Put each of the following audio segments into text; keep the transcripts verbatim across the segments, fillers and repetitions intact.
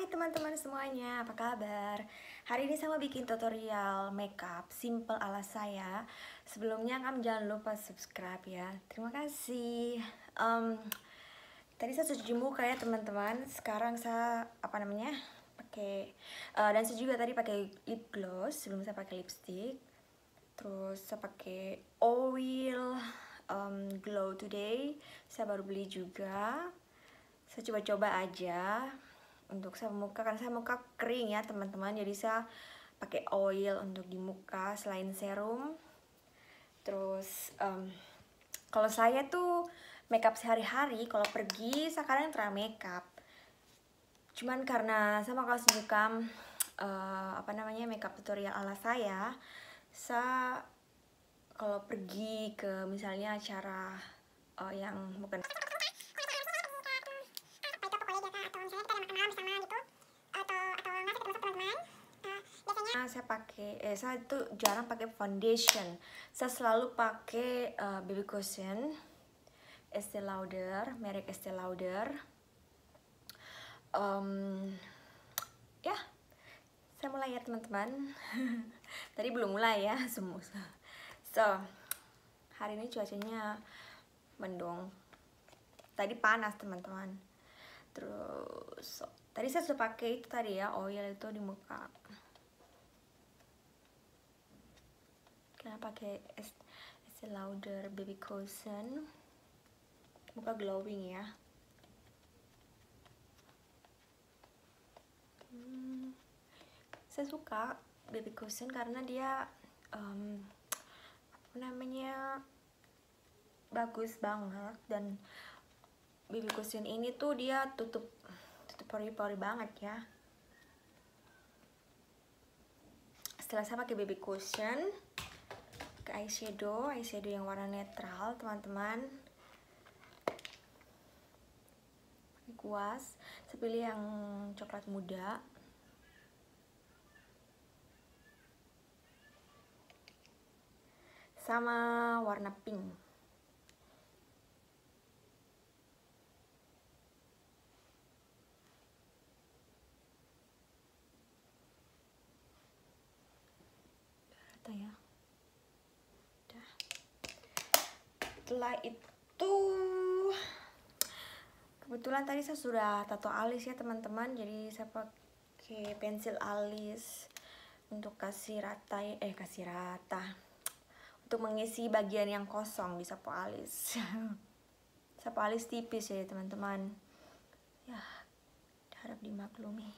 teman-teman semuanya, apa kabar? Hari ini saya mau bikin tutorial makeup simple ala saya. Sebelumnya kamu jangan lupa subscribe ya. Terima kasih. um, Tadi saya sudah cuci muka ya teman-teman. Sekarang saya apa namanya pakai uh, dan saya juga tadi pakai lip gloss sebelum saya pakai lipstick. Terus saya pakai oil um, glow today. Saya baru beli juga. Saya coba-coba aja untuk saya muka, karena saya muka kering ya teman-teman, jadi saya pakai oil untuk di muka selain serum. Terus um, kalau saya tuh makeup sehari-hari, kalau pergi saya kadang try makeup, cuman karena saya mau kasih muka uh, apa namanya makeup tutorial ala saya, saya kalau pergi ke misalnya acara uh, yang bukan saya pakai eh saya tuh jarang pakai foundation. Saya selalu pakai uh, baby cushion Estee Lauder, merek Estee Lauder. Um, ya, saya mulai ya teman-teman. Tadi belum mulai ya semua. So, hari ini cuacanya mendung. Tadi panas teman-teman. Terus, so, tadi saya sudah pakai itu tadi ya, oil itu di muka. Karena pakai Estee Lauder baby cushion, muka glowing ya. Hmm, saya suka baby cushion karena dia um, apa namanya bagus banget, dan baby cushion ini tuh dia tutup tutup pori-pori banget ya. Setelah saya pakai baby cushion, ke eyeshadow, eyeshadow yang warna netral teman-teman. Kuas, saya pilih yang coklat muda. Sama warna pink. Rata ya. Udah. Setelah itu, kebetulan tadi saya sudah tato alis ya teman-teman, jadi saya pakai pensil alis untuk kasih rata eh kasih rata untuk mengisi bagian yang kosong di sapu alis. Sapu alis tipis ya teman-teman, ya harap dimaklumi.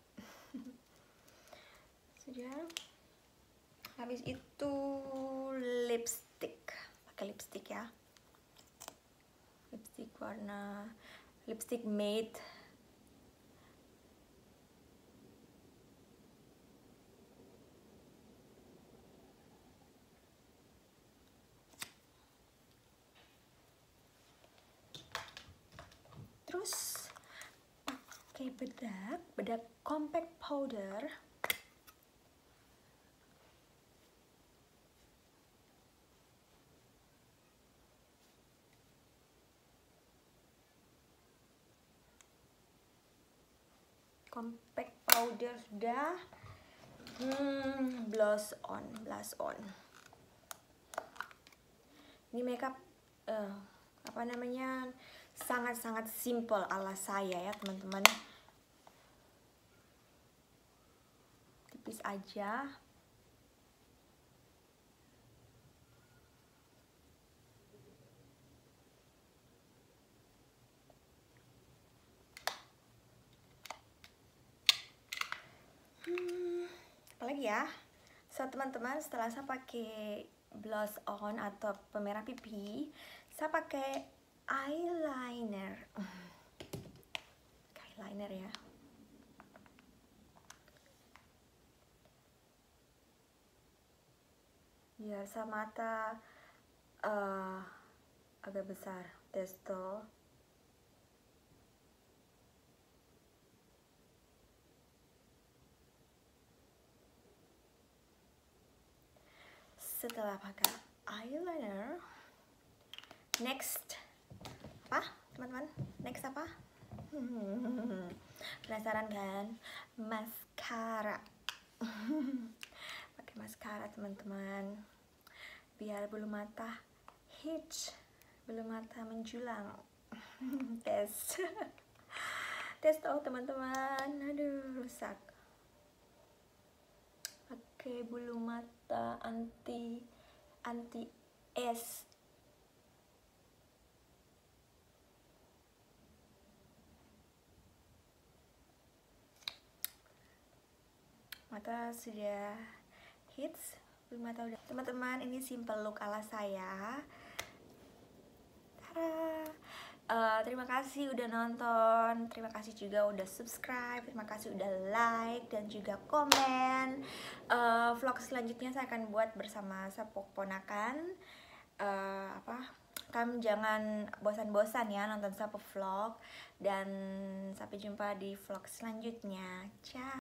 Sudah. Habis itu lipstick, pakai lipstick ya, lipstick warna lipstick matte terus pakai bedak bedak compact powder. Compact powder sudah. Hmm, blush on, blush on. Ini makeup uh, apa namanya sangat-sangat simple ala saya ya teman-teman. Tipis aja. Hmm, apalagi ya? So teman-teman, setelah saya pakai blush on atau pemerah pipi, saya pakai eyeliner. Eyeliner ya. Biar saya mata uh, agak besar, testo. Setelah pakai eyeliner, next apa teman-teman? Next apa? Penasaran kan? Maskara. Pakai maskara teman-teman, biar bulu mata hits, bulu mata menjulang. Tes. Tes tahu teman-teman. Aduh, rusak. Pakai bulu mata anti anti es. Mata sudah hits, bulu mata udah. Teman-teman, ini simple look ala saya. Tara. Uh, terima kasih udah nonton, terima kasih juga udah subscribe, terima kasih udah like dan juga komen. uh, Vlog selanjutnya saya akan buat bersama Sapok Ponakan. uh, Apa? Kamu jangan bosan-bosan ya nonton Sapok Vlog. Dan sampai jumpa di vlog selanjutnya. Ciao.